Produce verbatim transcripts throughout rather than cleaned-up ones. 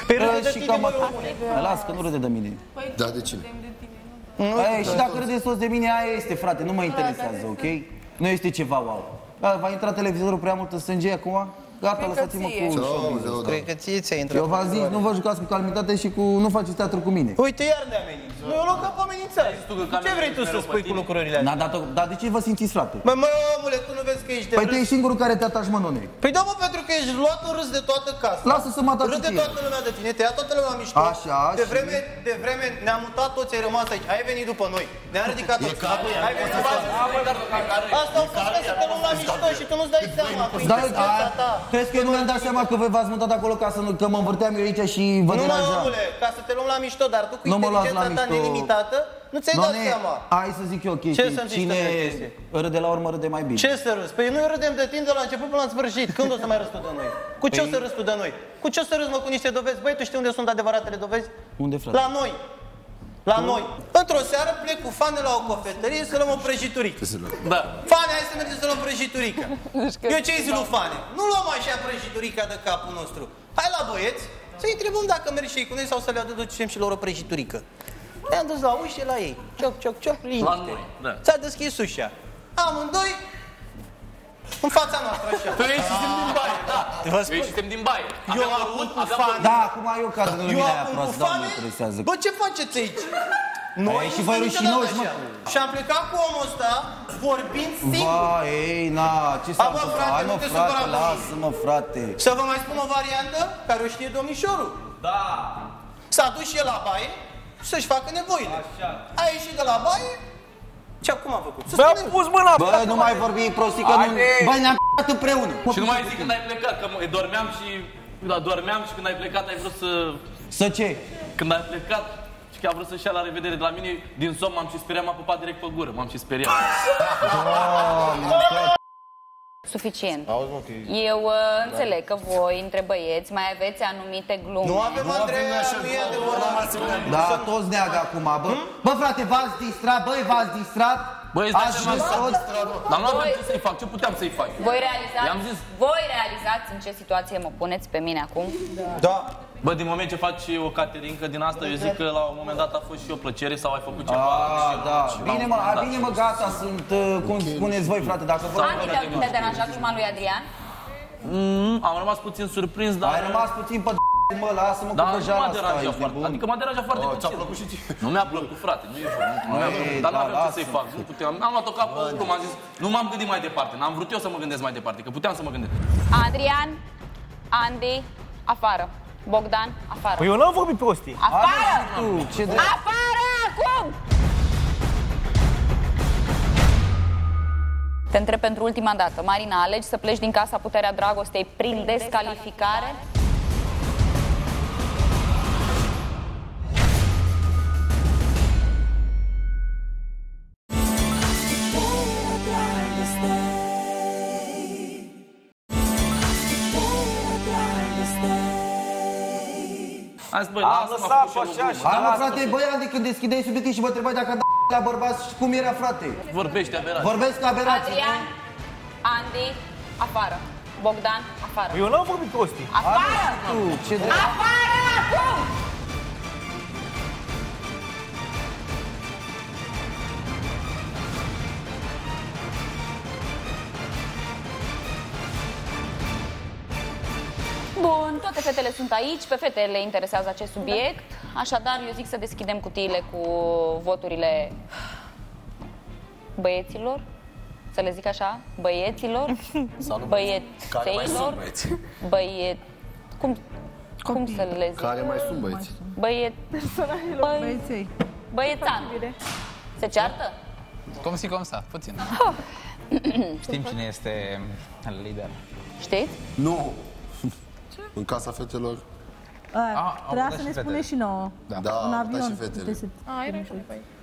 Păi râde de și tine, cam măi, omule. Las că nu râde de mine. Da, de cine? Aia, și dacă râde sos de mine, aia este, frate, nu mă interesează, ok? Nu este ceva wow. Da, va intra televizorul prea mult în sânge acum? Gata, lăsați-mă cu showbiz. Cred că ție ți-a intrat. Eu v-am zis, nu vă jucați cu calmitate și cu... nu faceți teatru cu mine. Uite, iar ne ameninți. Nu e o loc pe amenințare. Ce vrei tu să spui cu lucrurile astea? Dar da, de ce vă simțiți, frate? Mă, mă, omule, tu nu vezi că ești de Păi râs? tu ești singurul care te ataci, mă, none. Păi da, mă, pentru că ești luat în râs de toată casa. Lasă să mă ataci Râde ție. toată lumea de tine, te ia toată lumea mișto. Așa, De și- vreme, de vreme ne-am mutat toți, ai rămas aici. Ai venit după noi. Ne-am ridicat toți. Ai venit după noi. Asta a fost ca să te luăm la mișto și tu nu-ți dai seama cu Da, inteligența da, ta. crezi că eu nu mi-am dat seama că voi v-ați mutat acolo ca să nu, că mă învârteam eu aici și vă Nu, mă, deranja. omule, ca să te luăm la mișto, dar tu cu Nu mă luați la inteligența ta mișto. nelimitată, nu ți-ai dat None, seama. hai să zic eu o chestie. Ce să-mi zici, Cine Tănea, chestie? râde la urmă râde mai bine. Ce să râzi? Păi noi râdem de tine de la început până la sfârșit. Când o să mai râzi tu de noi? Cu ce o să râzi tu de noi? Cu ce o să râzi, mă, cu niște dovezi? Băi, tu știi unde sunt adevăratele dovezi? Unde, frate? La noi. La noi. Într-o seară plec cu Fane la o cofetărie să luăm o prăjiturică. Da. Fane, hai să mergem să luăm prăjiturică. Eu ce-i zi lui Fane? Nu luăm așa prăjiturica de capul nostru. Hai la băieți să-i întrebăm dacă merg și ei cu noi sau să le aducem și lor o prăjiturică. Ne-am dus la ușă la ei. Cioc, cioc, cioc, liniște. Da. S-a deschis ușa. Amândoi în fața noastră, așa. Tu ieșisem din baie, da. Vă spun. Tu ieșisem din baie. Eu Aveam acum bărbut, cu aveam Fane. Da, acum eu cad în Eu lumina aia acum cu proastă, da, nu Fane? mă interesează. Bă, ce faceți aici? Noi Ei, și nu voi suntem rușinoși, niciodată mă. așa. Și am plecat cu omul ăsta vorbind singur. Vai, ei, na, ce s-a A, bă, întâmplat? frate, Hai, nu mă, te frate, supăra pe mine. lasă-mă, frate. Să vă mai spun o variantă care o știe domnișorul. Da. S-a dus și el la baie să-și facă nevoile. Așa. A ieșit de la baie și acum a făcut. Să Mi-a spunem. pus mâna pe Bă, nu mai vorbi prostii că nu... Haide! Bă, ne-am p***at împreună. Și nu mai zic când ai plecat, că mă- dormeam și... Da, dormeam și când ai plecat ai vrut să... Să ce? Când ai plecat și că a vrut să-și ia la revedere de la mine, din somn m-am și speriat, m-a pupat direct pe gură, m-am și speriat. Suficient. Eu uh, înțeleg că voi, între băieți, mai aveți anumite glume. Nu avem, Andreea, nu e adevărat. Da, toți neagă acum, bă. Bă, frate, v-ați distrat, băi, v-ați distrat. Băi, îți dai Ați seama? zis toți. Dar nu aveam Voi- ce să-i fac, ce puteam să-i fac? Voi realizați, I-am zis. voi realizați în ce situație mă puneți pe mine acum? Da. Bă, din moment ce faci o caterincă din asta, eu zic că la un moment dat a fost și o plăcere sau ai făcut ceva. Ah, da. Bine, mă, a, bine, mă, gata, sunt, uh, cum spuneți voi, frate, dacă vă... Andy, te-a te-a deranjat gluma lui Adrian? Mm, am rămas puțin surprins, dar... Ai rămas puțin pe mă, lasă-mă cu Dar nu băjala m-a asta, deranjat ești foarte, nebun. adică m-a deranjat foarte puțin. Ți-a plăcut și ție? Nu mi-a plăcut, frate, nu e nu, nu mi-a plăcut, Ei, dar nu da, aveam ce lasă. să-i fac, nu puteam. Am luat-o cap pe lucru, m-am zis, nu m-am gândit mai departe, n-am vrut eu să mă gândesc mai departe, că puteam să mă gândesc. Adrian, Andy, afară. Bogdan, afară. Păi eu n-am vorbit prostii. Afară! Tu, ce de... Afară acum! Te întreb pentru ultima dată. Marina, alegi să pleci din casa Puterea Dragostei prin descalificare? Am zis, băi, Am lasă-mă, lăsat a făcut și pe el o așa glumă. Hai, mă, frate, băi, Andy, când deschideai subiectul și mă întrebai dacă da la bărbați, cum era, frate? Vorbește aberat. Vorbesc ca aberații. Adrian, Andy, afară. Bogdan, afară. Păi eu n-am vorbit prostii. Afară! Tu, ce de... Afară acum! Bun, toate fetele sunt aici, pe fete le interesează acest subiect, așadar eu zic să deschidem cutiile cu voturile băieților, să le zic așa, băieților, băiețeilor, băiet... Cum, cum să le zic? Care mai sunt băieți? Băiet... Băi... Băieței. Băiețan. Se ceartă? Cum si, cum sa, puțin. Știm cine este lider. Știți? Nu! În casa fetelor, A, au trebuia votat să și ne fetele. spune și nouă. Da. da, Un au votat avion. și fetele. puteți să- A, era acolo pe aici.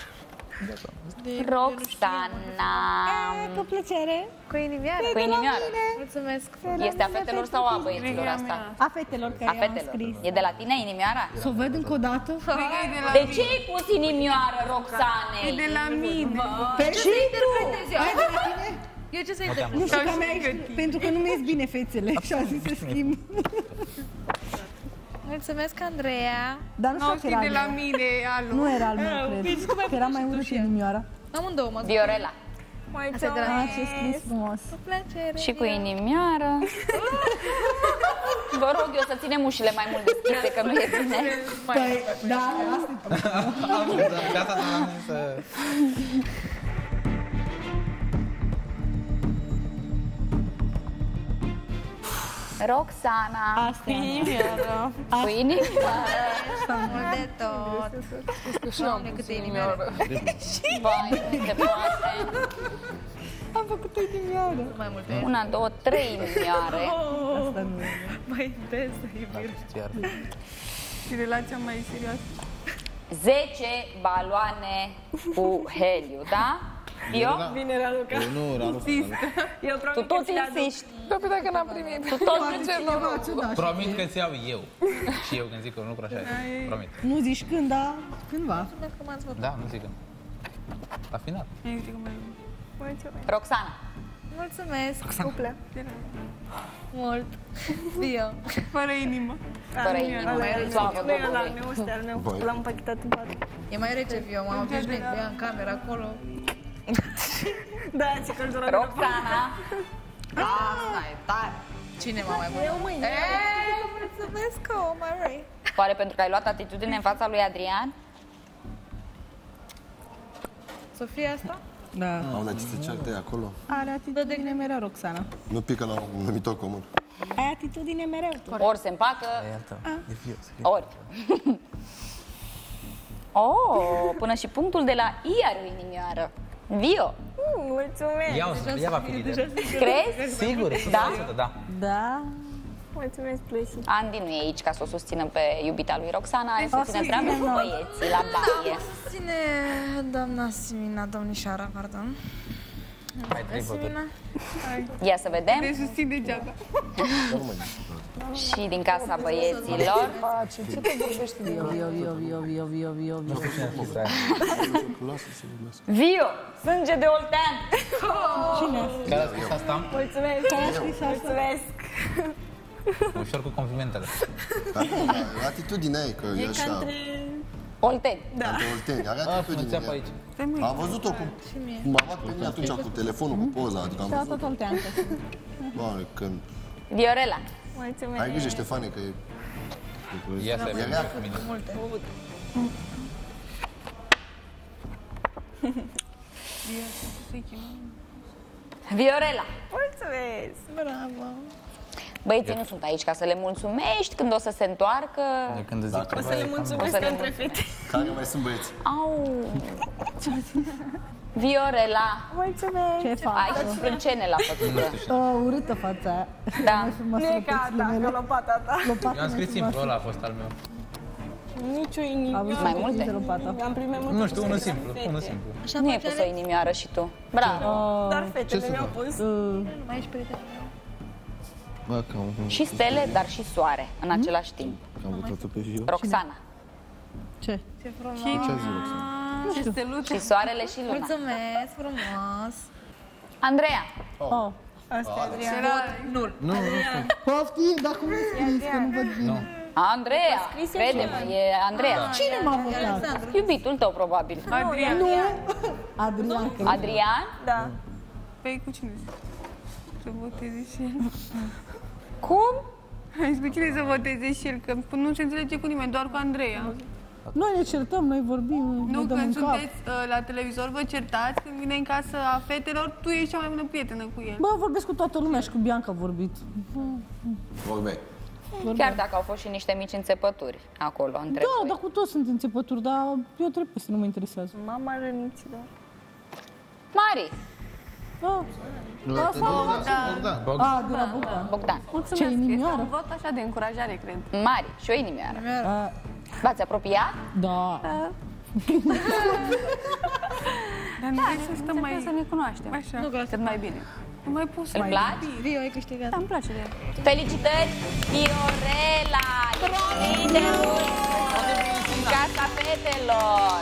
Roxana. Cu plăcere. Cu inimioară. Cu inimioară. Mulțumesc. Este a fetelor sau a băieților asta? A fetelor care A i-am fetelor. scris. E de la tine inimioara? Să o văd încă o dată? De ce ai pus inimioară, Roxane? E de la mine. Pe și tu! eu? Ai de la tine? Eu ce să interpretez? Nu știu că mea ești, pentru că nu mi-e bine fețele și a zis să schimb. Mulțumesc, Andreea. Dar nu știu că era de la al meu. mine, alu. Nu era al meu, cred. Că era mai urât inimioara. Amândouă, mă. Viorela. Mulțumesc. Ah, ce scris frumos. Cu plăcere. Și cu inimioară. Vă rog eu să ținem ușile mai mult deschise, că nu e bine. Păi, da, asta e. Gata, doamne, să... Roxana. Asta e. Inimioară. Cu inimioară. Mult de tot. Doamne, câte inimioară. Vai, se poate. Am făcut o inimioară. Mai multe. Una, două, trei inimioare. Asta nu e. Mai intensă iubire. Și relația mai serioasă. zece baloane cu heliu, da? Eu? Bine, Raluca. Eu nu, Raluca. Eu Tu promit tot că ți le aduc. insiști. Da, pe dacă n-am primit. Tu tot Promit că ți iau eu. Și eu când zic că un lucru așa e. Promit. Nu zici când, dar cândva. Mulțumesc că m-ați văzut. Da, nu zic când. La final. Mulțumesc. Roxana. Mulțumesc. Cuplă. Mult. Bio. Fără inimă. Fără inimă. Slavă Domnului. meu, ăsta al meu. L-am împachetat în patru. E mai rece, Bio. M-am obișnuit cu ea în cameră acolo. Da, ce căldură. Roxana. Asta e tare. Cine m-a mai bun? Eu mâine. Mulțumesc, oh, Marie. Oare pentru că ai luat atitudine în fața lui Adrian? Sofia asta? Da. Au, dar ce se ceartă acolo? Are atitudine mereu, Roxana. Nu pică la un numitor comun. Ai atitudine mereu. Ori se împacă, ori. Oh, până și punctul de la I are o inimioară. Vio. Mulțumesc. Ia, ea va fi lider. Crezi? Sigur, Da? da. Da. Mulțumesc, Plesi. Andy nu e aici ca să o susțină pe iubita lui Roxana, îi susține împreună cu băieții la baie. Ține doamna Simina, domnișoara, pardon. Mai trei voturi. Ia să vedem. Te susțin degeaba. Și din casa băieților. Ce te vorbești? Vio, vio, vio, vio, vio, vio, vio, vio. Lasă-se, lasă. Vio, sânge de oltean. Cine? Care a scris asta? Mulțumesc. Care a scris asta? Mulțumesc. Ușor cu complimentele. Atitudinea e, că e așa. Olteni. Da. Olteni, are Ah, atitudine. nu-ți apă aici. Am văzut-o cum, cum m-a luat pe mine atunci cu telefonul, cu poza. Adică am Da, văzut. tot olteancă. Doamne, când... Viorela. Mulțumesc. Ai grijă, Ștefane, că e... Ia să E rea. Multe. Viorela. Mulțumesc. Bravo. Băieții nu sunt aici ca să le mulțumești când o să se întoarcă. De când îți zic O să le mulțumesc O să le între fete. Care mai sunt băieți? Au. Viorela. Mulțumesc. Ce fac? Ai și sprâncene la făcută. Uh, urâtă fața aia. Da. Mai frumoasă Nu e lopățile ca ta, mele. ca lopata ta. Lopata Eu am mai scris simplu, frumoasă. ăla a fost al meu. Nici o inimă. Am văzut Mai că multe? scrie lopata. Am primit multe. Nu știu, unul simplu, unul simplu. Nu e pus o inimioară și tu. Bravo. Dar fetele mi-au pus. Uh, Mai ești prieten. Bă, că am, Și stele, dar și soare în același timp. am votat-o pe Vio. Roxana. ce? Ce frumos. Ce a zis, Roxana? Ce steluță. Și soarele și luna. Mulțumesc, frumos. Andreea. Oh. Asta e Adrian. Nul. Nu, nu, nu. Poftim, dar cum îți scris că nu văd bine? Andreea. Crede-mă, e Andreea. Cine m-a votat? Iubitul tău, probabil. Adrian. Nu. Adrian, cred. Adrian? Da. Păi cu cine? Să voteze și el. Cum? Hai cu cine să voteze și el? Că nu se înțelege cu nimeni, doar cu Andreea. Noi ne certăm, noi vorbim, Nu, ne dăm în când cap. sunteți uh, la televizor, vă certați, când vine în casă a fetelor, tu ești cea mai bună prietenă cu el. Bă, vorbesc cu toată lumea și cu Bianca a vorbit. Vorbeai. Chiar dacă au fost și niște mici înțepături acolo între Da, voi. dar cu toți sunt înțepături, dar eu trebuie să nu mă interesează. Mama răniți, da. Mari. Da. Da, Bogdan. Bog. A, de la Bogdan. Bogdan. Mulțumesc, Ce inimioară? este un vot așa de încurajare, cred. Mari. Și o inimioară. A, V-ați apropiat? da. Dar nu vrei să stăm mai... să ne cunoaștem. Așa. Nu, cât mai bine. Nu mai pus Îl mai place? Rio, ai câștigat. Da, îmi place de el. Felicitări, Viorela! Ești liderul în casa fetelor!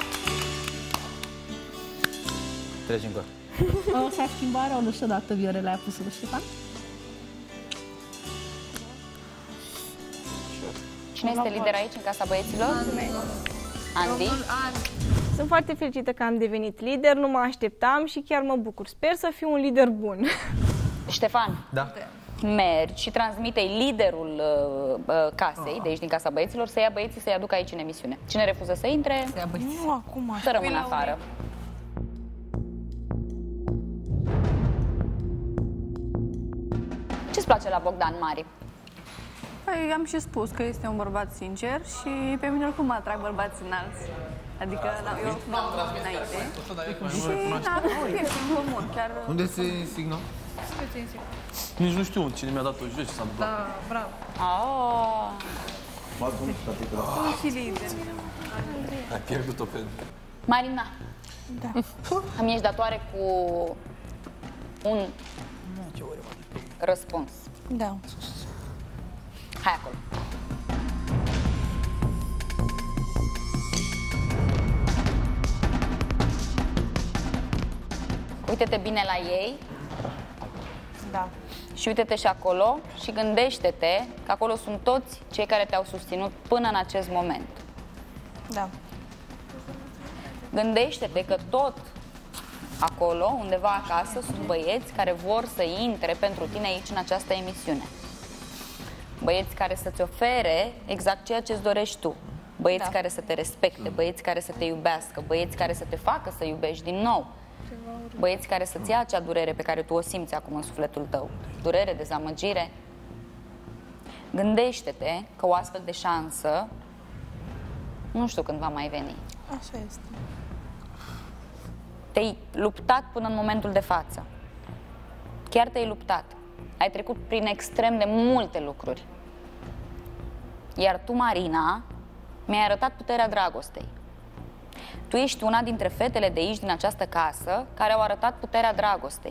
Treci încă. O să schimbare o lușă dată, Viorela a pus-o, Ștefan? Cine este lider aici, în casa băieților? Andy. Sunt foarte fericită că am devenit lider, nu mă așteptam și chiar mă bucur. Sper să fiu un lider bun. Ștefan. Da. Mergi și transmite-i liderul uh, uh, casei, de aici din casa băieților, să ia băieții să-i aducă aici în emisiune. Cine refuză să intre, să ia băieții. Nu, acum, să rămână afară. Ce-ți place la Bogdan Mari? Păi, am și spus că este un bărbat sincer și pe mine oricum mă atrag bărbați înalți. Adică, da, eu v-am înainte. Și, da, este un comun, chiar... Unde se signă? Nici nu știu cine mi-a dat-o jos, ce s-a întâmplat. Da, bravo. Oh. Sunt și lider. Ai pierdut-o pe... Marina. Da. Îmi ești datoare cu un răspuns. Da. Hai acolo. Uite-te bine la ei. Da. Și uite-te și acolo și gândește-te că acolo sunt toți cei care te-au susținut până în acest moment. Da. Gândește-te că tot acolo, undeva acasă, sunt băieți care vor să intre pentru tine aici în această emisiune. Băieți care să-ți ofere exact ceea ce-ți dorești tu. Băieți da. care să te respecte, băieți care să te iubească, băieți care să te facă să iubești din nou. Băieți care să-ți ia acea durere pe care tu o simți acum în sufletul tău. Durere, dezamăgire. Gândește-te că o astfel de șansă nu știu când va mai veni. Așa este. Te-ai luptat până în momentul de față. Chiar te-ai luptat. Ai trecut prin extrem de multe lucruri. Iar tu, Marina, mi-ai arătat puterea dragostei. Tu ești una dintre fetele de aici, din această casă, care au arătat puterea dragostei.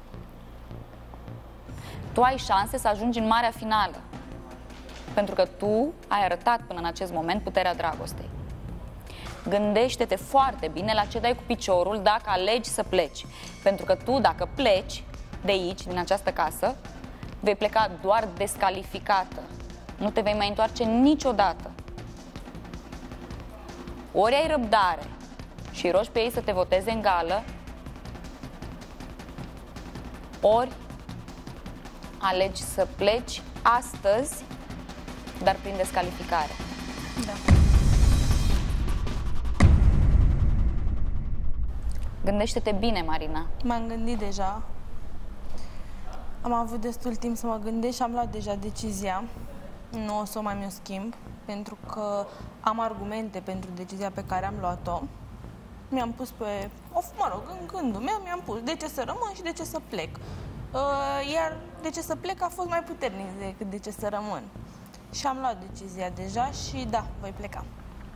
Tu ai șanse să ajungi în marea finală. Pentru că tu ai arătat până în acest moment puterea dragostei. Gândește-te foarte bine la ce dai cu piciorul dacă alegi să pleci. Pentru că tu, dacă pleci de aici, din această casă, vei pleca doar descalificată. Nu te vei mai întoarce niciodată. Ori ai răbdare și rogi pe ei să te voteze în gală, ori alegi să pleci astăzi, dar prin descalificare. Da. Gândește-te bine, Marina. M-am gândit deja. Am avut destul timp să mă gândesc și am luat deja decizia. Nu o să o mai mi-o schimb, pentru că am argumente pentru decizia pe care am luat-o. Mi-am pus pe... Of, mă rog, în gândul meu mi-am pus de ce să rămân și de ce să plec. Iar de ce să plec a fost mai puternic decât de ce să rămân. Și am luat decizia deja și da, voi pleca.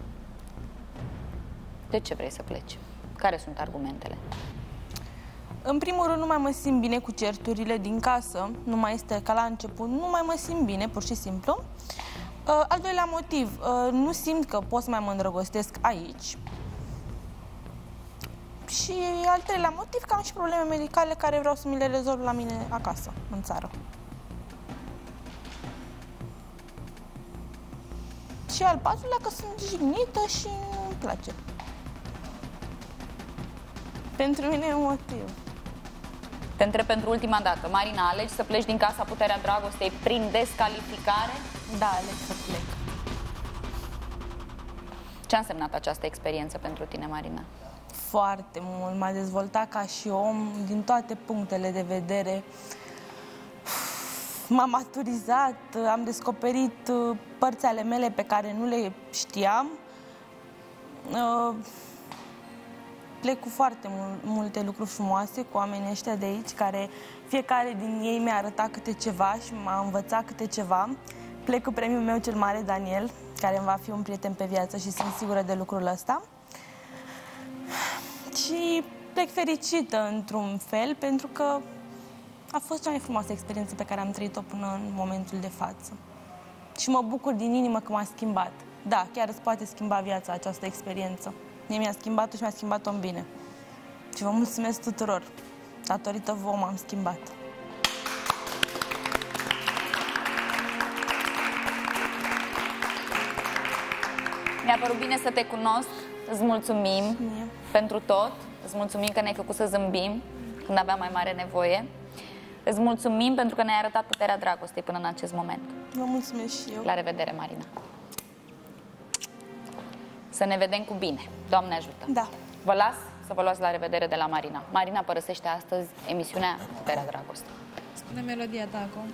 De ce vrei să pleci? Care sunt argumentele? În primul rând, nu mai mă simt bine cu certurile din casă. Nu mai este ca la început. Nu mai mă simt bine, pur și simplu. Uh, al doilea motiv, uh, nu simt că pot să mai mă îndrăgostesc aici. Și al treilea motiv, că am și probleme medicale care vreau să mi le rezolv la mine acasă, în țară. Și al patrulea, că sunt jignită și îmi place. Pentru mine e un motiv. Te întreb pentru ultima dată. Marina, alegi să pleci din casa puterea dragostei prin descalificare? Da, aleg să plec. Ce a însemnat această experiență pentru tine, Marina? Foarte mult. M-a dezvoltat ca și om din toate punctele de vedere. M-am maturizat, am descoperit părți ale mele pe care nu le știam. Plec cu foarte multe lucruri frumoase cu oamenii ăștia de aici, care fiecare din ei mi-a arătat câte ceva și m-a învățat câte ceva. Plec cu premiul meu cel mare, Daniel, care îmi va fi un prieten pe viață și sunt sigură de lucrul ăsta. Și plec fericită într-un fel, pentru că a fost cea mai frumoasă experiență pe care am trăit-o până în momentul de față. Și mă bucur din inimă că m-a schimbat. Da, chiar îți poate schimba viața această experiență. Mie mi-a schimbat-o și mi-a schimbat-o în bine. Și vă mulțumesc tuturor. Datorită vouă m-am schimbat. Mi-a părut bine să te cunosc. Îți mulțumim pentru tot. Îți mulțumim că ne-ai făcut să zâmbim când aveam mai mare nevoie. Îți mulțumim pentru că ne-ai arătat puterea dragostei până în acest moment. Vă mulțumesc și eu. La revedere, Marina. Să ne vedem cu bine. Doamne ajută. Da. Vă las să vă luați la revedere de la Marina. Marina părăsește astăzi emisiunea Puterea Dragostei. Spune melodia ta acum.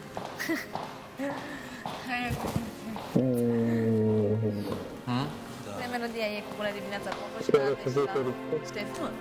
Hmm? Spune melodia ei cu bună dimineața, Popo, și la Ștefan.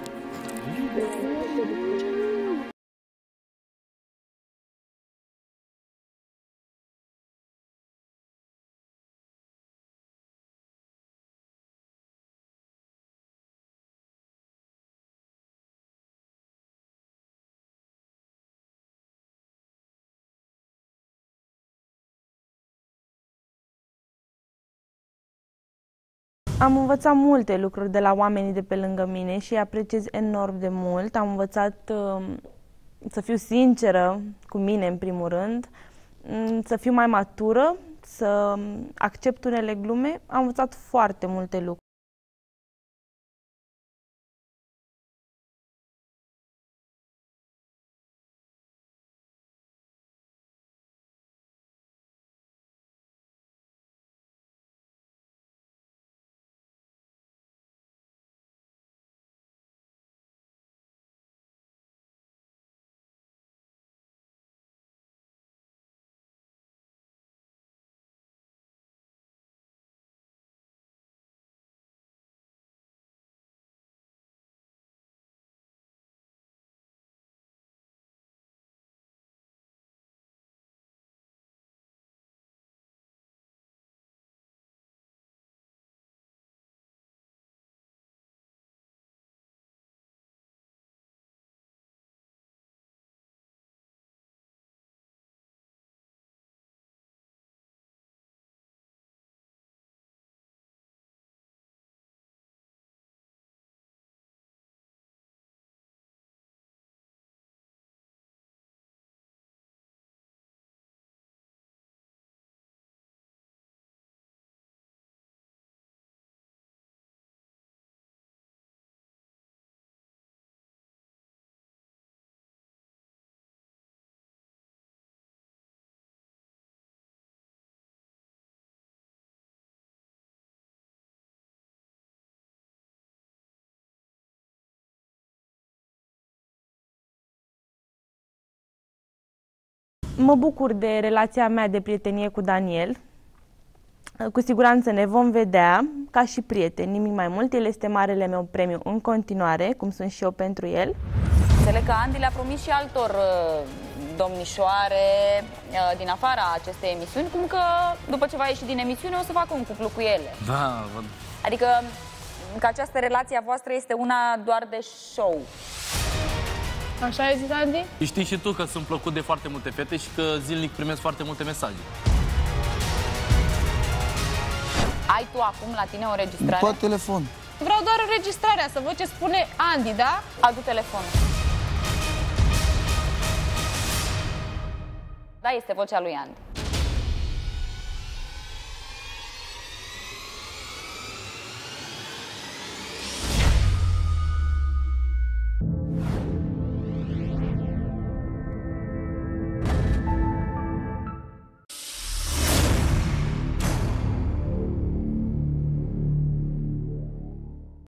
Am învățat multe lucruri de la oamenii de pe lângă mine și îi apreciez enorm de mult. Am învățat uh, să fiu sinceră cu mine, în primul rând, să fiu mai matură, să accept unele glume. Am învățat foarte multe lucruri. Mă bucur de relația mea de prietenie cu Daniel. Cu siguranță ne vom vedea ca și prieteni, nimic mai mult. El este marele meu premiu în continuare, cum sunt și eu pentru el. Înțeleg că Andy le-a promis și altor uh, domnișoare uh, din afara acestei emisiuni, cum că după ce va ieși din emisiune o să facă un cuplu cu ele. Da, văd. Adică că această relație a voastră este una doar de show. Așa ai zis, Andy? Știi și tu că sunt plăcut de foarte multe fete și că zilnic primesc foarte multe mesaje. Ai tu acum la tine o înregistrare? Poate telefon. Vreau doar înregistrarea, să văd ce spune Andy, da? Adu telefonul. Da, este vocea lui Andy.